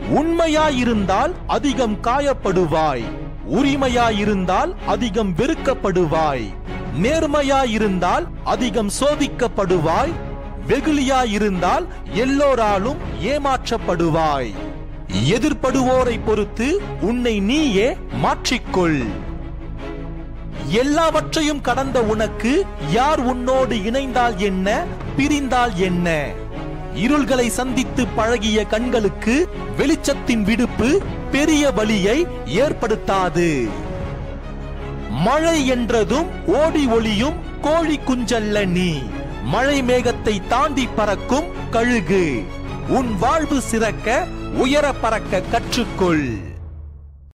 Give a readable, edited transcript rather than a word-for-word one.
உண்மையாயிருந்தால் அதிகம் காயப்படுவாய், உரிமையாயிருந்தால் அதிகம் வெறுக்கப்படுவாய், நேர்மையாயிருந்தால் அதிகம் சோதிக்கப்படுவாய், வெகுளியாயிருந்தால் எல்லோராலும் ஏமாற்றப்படுவாய். எதிர்ப்படுவோரை பொறுத்து உன்னை நீயே மாற்றிக்கொள். எல்லாவற்றையும் கடந்த உனக்கு யார் உன்னோடு இணைந்தால் என்ன, பிரிந்தால் என்ன? இருள்களை சந்தித்து பழகிய கண்களுக்கு வெளிச்சத்தின் விடுப்பு பெரிய வலியை ஏற்படுத்தாது. மழை என்றதும் ஓடி ஒளியும் கோழி குஞ்சல்ல நீ, மழை மேகத்தை தாண்டி பறக்கும் கழுகு. உன் வாழ்வு சிறக்க உயர பறக்க கற்றுக்கொள்.